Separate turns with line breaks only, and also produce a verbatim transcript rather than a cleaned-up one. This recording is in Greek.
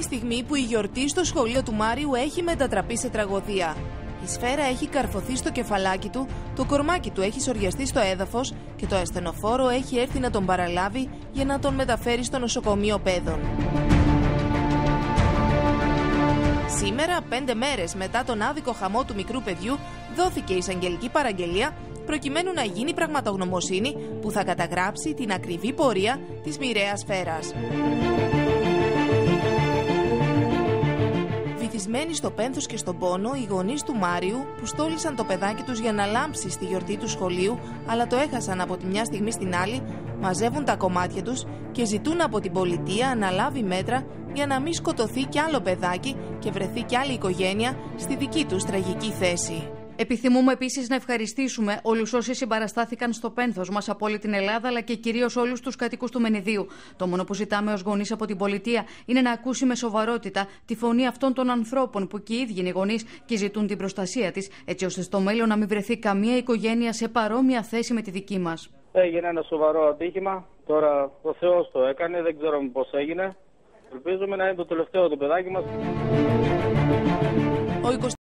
στιγμή που η γιορτή στο σχολείο του Μάριου έχει μετατραπεί σε τραγωδία. Η σφαίρα έχει καρφωθεί στο κεφαλάκι του, το κορμάκι του έχει σωριαστεί στο έδαφος και το ασθενοφόρο έχει έρθει να τον παραλάβει για να τον μεταφέρει στο νοσοκομείο παιδών. Σήμερα, πέντε μέρες μετά τον άδικο χαμό του μικρού παιδιού, δόθηκε εισαγγελική παραγγελία προκειμένου να γίνει πραγματογνωμοσύνη που θα καταγράψει την ακριβή πορεία της μοιραίας σφαίρας. Βυθισμένοι στο πένθος και στον πόνο, οι γονείς του Μάριου, που στόλισαν το παιδάκι τους για να λάμψει στη γιορτή του σχολείου, αλλά το έχασαν από τη μια στιγμή στην άλλη, μαζεύουν τα κομμάτια τους και ζητούν από την πολιτεία να λάβει μέτρα για να μην σκοτωθεί κι άλλο παιδάκι και βρεθεί κι άλλη οικογένεια στη δική τους τραγική θέση.
Επιθυμούμε επίσης να ευχαριστήσουμε όλους όσοι συμπαραστάθηκαν στο πένθος μας από όλη την Ελλάδα, αλλά και κυρίως όλους τους κατοίκους του Μενιδίου. Το μόνο που ζητάμε ως γονείς από την πολιτεία είναι να ακούσει με σοβαρότητα τη φωνή αυτών των ανθρώπων που και οι ίδιοι είναι γονείς και ζητούν την προστασία της, έτσι ώστε στο μέλλον να μην βρεθεί καμία οικογένεια σε παρόμοια θέση με τη δική μας.
Έγινε ένα σοβαρό ατύχημα. Τώρα ο Θεός το έκανε, δεν ξέρουμε πώς έγινε. Ελπίζουμε να είναι το τελευταίο το παιδάκι μας.